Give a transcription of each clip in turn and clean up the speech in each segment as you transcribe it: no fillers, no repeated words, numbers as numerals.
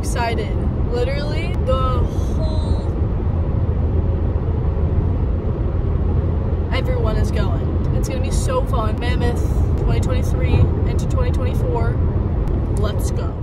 excited. Literally, everyone is going. It's gonna be so fun. Mammoth 2023 into 2024. Let's go.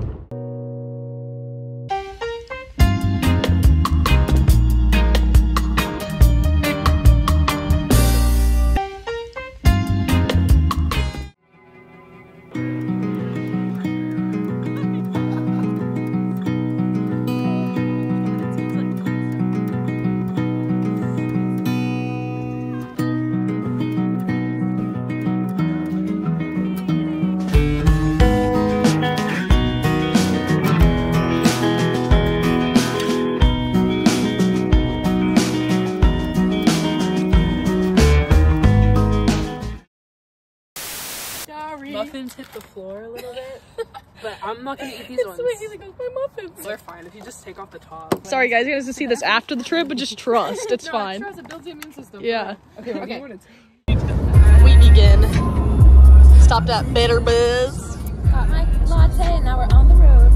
Muffins hit the floor a little bit, but I'm not gonna eat these ones. It's like my muffins. They're fine if you just take off the top. Sorry guys, you guys to see this after the trip, but just trust, it's fine. Trust, it builds the immune system. Yeah. Okay. We begin. Stopped at Better Biz. Got my latte, now we're on the road.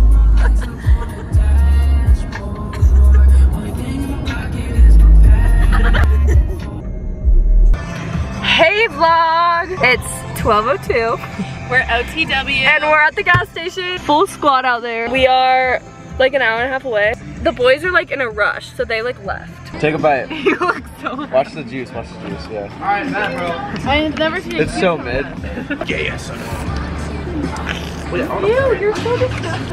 Hey vlog! It's 12:02. We're OTW. And we're at the gas station. Full squad out there. We are like an hour and a half away. The boys are like in a rush, so they like left. Take a bite. You look so happy. Watch the juice, yeah. Alright, that bro. I've never seen It's so mid. Ew, you're so disgusting.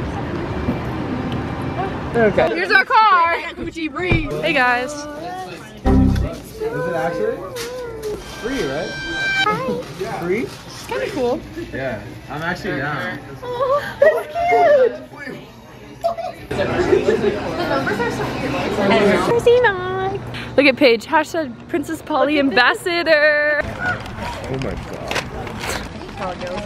Okay. Here's our car. Gucci breeze. Hey guys. Is it actually? Free, right? Free? It's kind of cool. Yeah. I'm actually down. Oh, that's cute. Look at Paige. Hashtag Princess Polly Ambassador. Oh my god.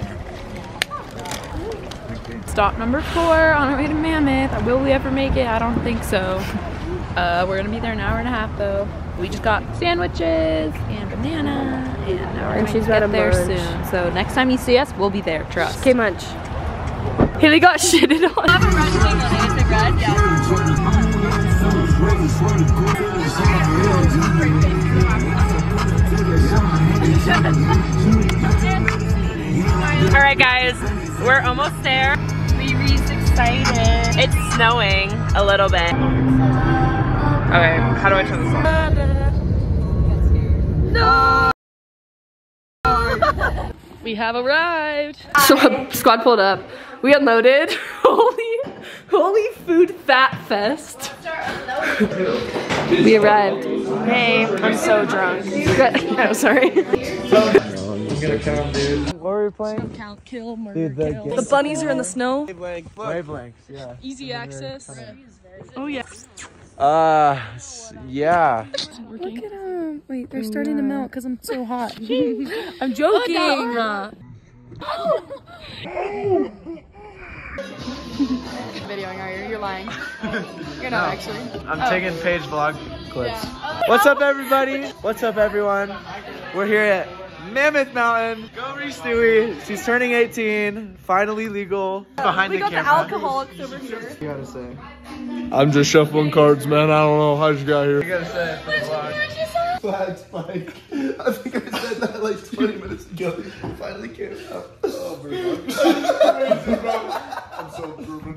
Stop number 4 on our way to Mammoth. Will we ever make it? I don't think so. We're gonna be there an hour and a half though. We just got sandwiches and banana, and now we're gonna get there soon. So next time you see us, we'll be there. Trust. Okay, munch. Haley got shitted on. I have a red thing on it. Is it red? Yeah. All right, guys, we're almost there. Riri's excited. It's snowing a little bit. Okay, how do I turn this off? No! We have arrived. So squad pulled up. We unloaded. Holy food fat fest. We arrived. Hey, I'm so drunk. No, sorry. I'm gonna come, dude. What were we playing? Count, kill, murder, Dude, kill. The bunnies are in the snow. Wavelengths, yeah. Easy access. Oh yeah. Yeah. Look at them. Wait, they're starting to melt because I'm so hot. I'm joking. Videoing, are you? You're lying. You're not actually. I'm taking Paige vlog clips. Yeah. What's up, everybody? What's up, everyone? We're here at Mammoth Mountain. Go Reese Stewie. She's turning 18. Finally legal. Behind the camera. We got the alcoholics over here. You gotta say. I'm just shuffling cards, man. I don't know how you got here. You gotta say it for the vlog. Flag spike. I think I said that like 20 minutes ago. It finally came out. Oh, bro. I'm so proven.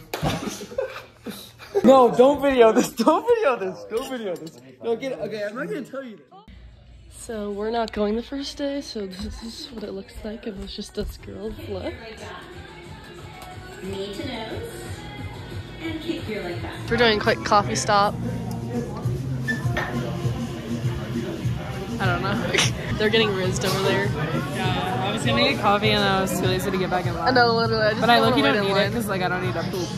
No, don't video this. Don't video this. Don't video this. No, get it. Okay, I'm not gonna tell you this. So we're not going the first day, so this is what it looks like if it's just us girls left. Knee to nose. And keep your leg back. We're doing a quick coffee stop. I don't know. They're getting rizzed over there. Yeah, I was gonna get coffee and I was too lazy to get back in line. I know, literally. But I look, you don't need it because like I don't need a poop.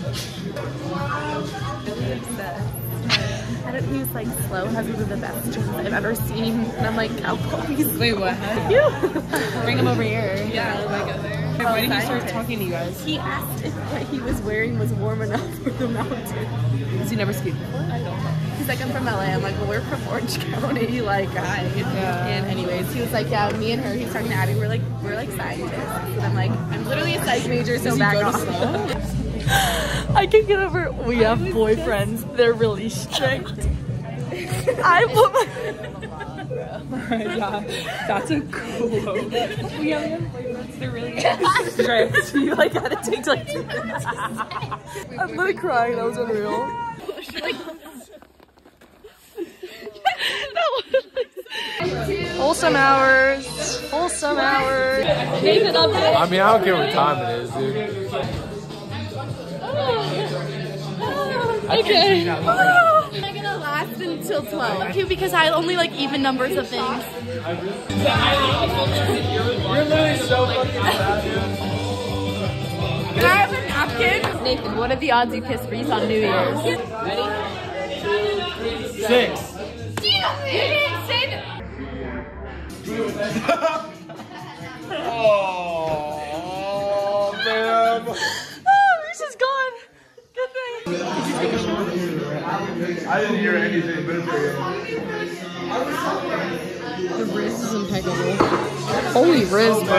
He was like, slow husbands are the best jeans I've ever seen. And I'm like, cowboys. Wait, what? You. Bring him over here. Yeah, let me go there. Why did he start talking to you guys? He asked if what he was wearing was warm enough for the mountain. Has he never skied before? I don't know. He's like, I'm from LA. I'm like, well, we're from Orange County. Like, hi. Yeah. And anyways, he was like, yeah, me and her. He's talking to Abby. We're like scientists. And I'm like, I'm literally a psych major, so back off. I can get over it. We have boyfriends. They're really strict. I put my... Yeah, that's a quote. We have boyfriends. They're really strict. You like had to take like 2 minutes. I'm literally crying. That was unreal. Wholesome hours. Wholesome hours. I mean, I don't care what time it is, dude. Okay. I'm gonna last until 12. Too, because I only like even numbers of things. You're literally so fucking bad, dude. Can I have a napkin? Nathan, what are the odds you kiss Reese on New Year's? Ready? 6. You didn't say that. Oh, man. Reese is gone. Good thing. I didn't hear anything, but it's okay. The Riz is impeccable. Holy Riz, bro.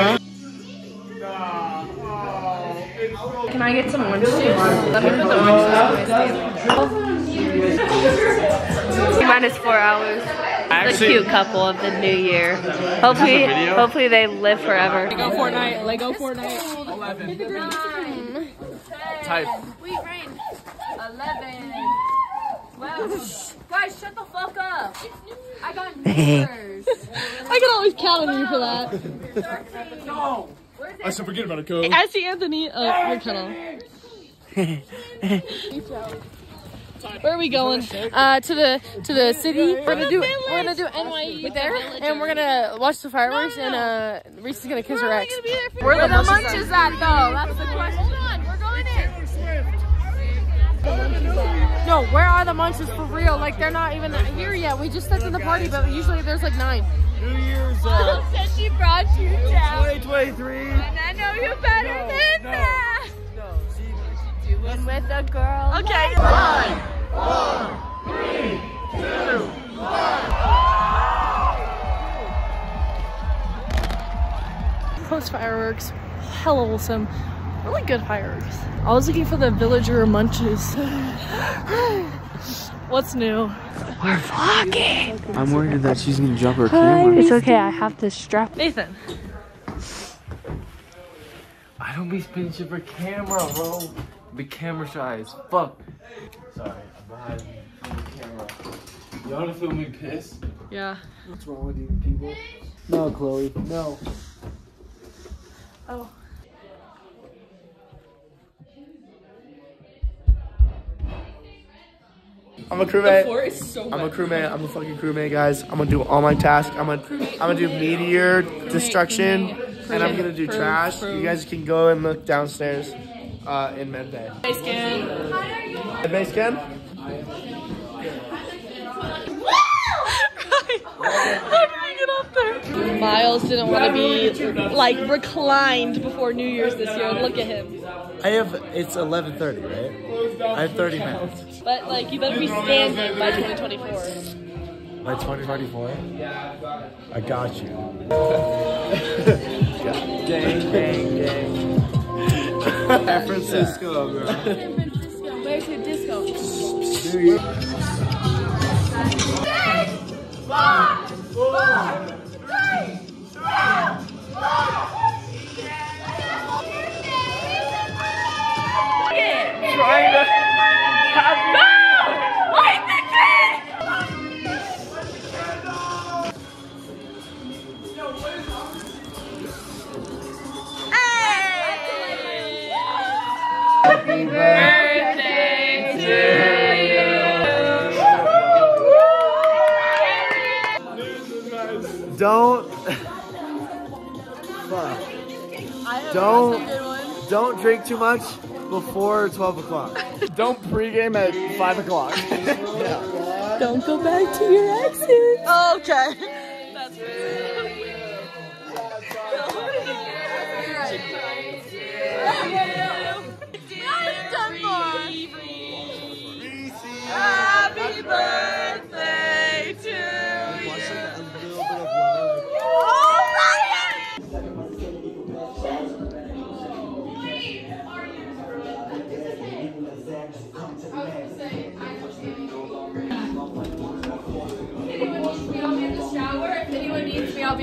Can I get some orange juice? Let me put the orange juice on my Minus 4 hours. Actually, The cute couple of the new year. Hopefully they live forever. Lego Fortnite. Lego Fortnite. 11. type. Wait, Rain. 11. Wow. Guys, shut the fuck up. I got numbers. I can always count on you for that. No. I said forget about it, code. I see Anthony. Oh, you're cut off. Where are we going? To the city. We're gonna do NYE there, and we're gonna watch the fireworks. And Reese is gonna kiss her ex. Where the munches at though? That's the question. Hold on, we're going in. No, where are the munches for real? Like they're not even here yet. We just stepped in the party, but usually there's like 9. New Year's Said she brought you down. 2023. And I know you better than that. No, see, Doing with a girl. Okay. 5, 4, 3, 2, 1. Post fireworks, hella wholesome, really good fireworks. I was looking for the villager munches. What's new? We're vlogging. I'm worried that she's gonna jump her camera. It's okay, I have to strap. Nathan. I don't be spinning shit for camera, bro. Be camera shy as fuck. Sorry, I'm behind the camera. You wanna feel me pissed? Yeah. What's wrong with you people? No, Chloe, no. Oh. I'm a crewmate. The floor is so I'm a crewmate. I'm a fucking crewmate, guys. I'm gonna do all my tasks. I'm gonna do meteor destruction, and I'm gonna do trash. You guys can go and look downstairs in med bay. Base scan. Med bay scan? How did we get up there? Miles didn't want to be like reclined before New Year's this year. Look at him. It's 11:30, right? I have 30 minutes. But like, you better be standing by 2024. By 2024? I got you. Gang, gang, gang. San Francisco, bro. San Francisco. Where's your disco? New Year. 5, 4, 3, 2, 1. Trying to have No! Wait, the kid! Happy birthday to you. Don't. Fuck. Don't drink too much before 12 o'clock. Don't pregame at 5 o'clock. Don't go back to your exes. Okay. That's Happy birthday to you.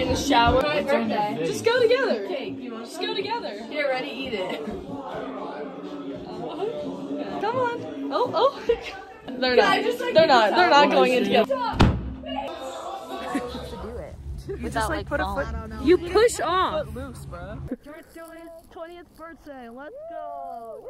in the shower. Just go together. Cake. Just go together. Here, ready, eat it. Come on. Oh. They're not. They're not going in together. You just like put a foot. You push off. Foot loose, bro. George Joey's 20th birthday. Let's go.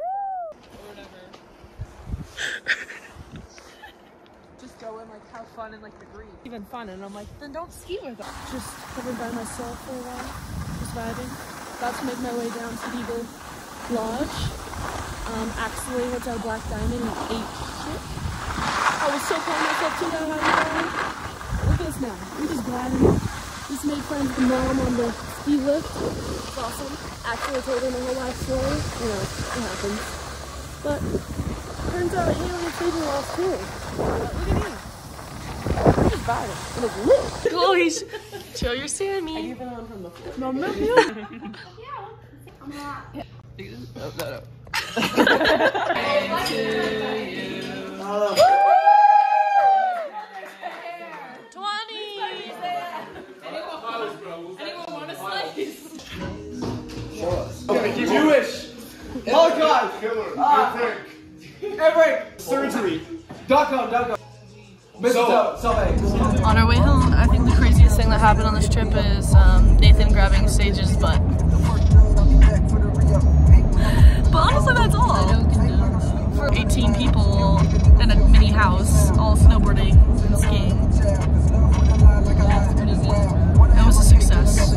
Just go and like have fun and like the green. Even fun, and I'm like, then don't ski with us. Just living by myself for a while. Just vibing. About to make my way down to Eagle Lodge. Actually went to Black Diamond and ate shit. I was so proud of myself too now. Look at us now. We just gliding. Just made friends with Mom on the ski lift. It's awesome. Actually told her my whole life story. You know, it happens. But turns out Haley is sleeping while too. Look at me. I'm just vibing. It was lit. Chloe, chill your Sammy. No. No. Jewish. Holocaust. Eric. Surgery.com. On our way home, I think the craziest thing that happened on this trip is Nathan grabbing Sage's butt. But honestly, that's all. For 18 people in a mini house, all snowboarding and skiing. It was a success.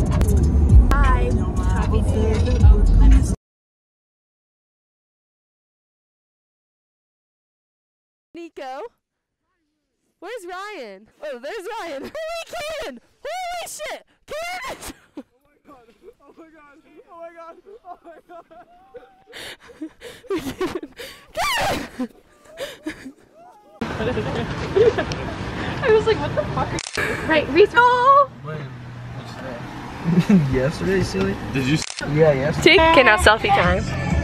Nico. Where's Ryan? Oh, there's Ryan. Holy Cannon! Holy shit! Cannon! Oh my god. I was like, what the fuck? Right, Rito! Yesterday, silly. Did you? Yeah, yesterday. Okay, now selfie time.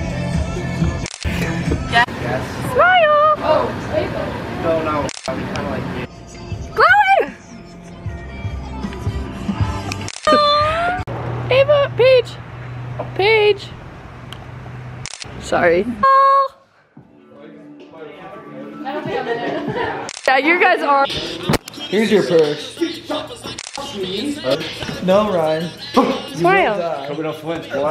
Yes. Smile! Oh, No, kind of like you. Chloe! Ava, Paige. Sorry. Oh. Yeah, you guys are. Here's your purse. No, Ryan. Smile. Coming off Flint, boy.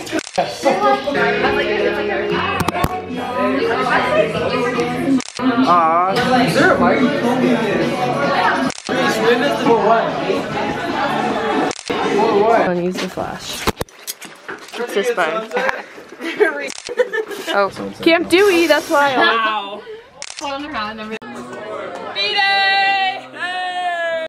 Is there a microphone? For what? For what? Don't use the flash. What's this by? Oh, Camp Dewey, that's why. wow. On around everything.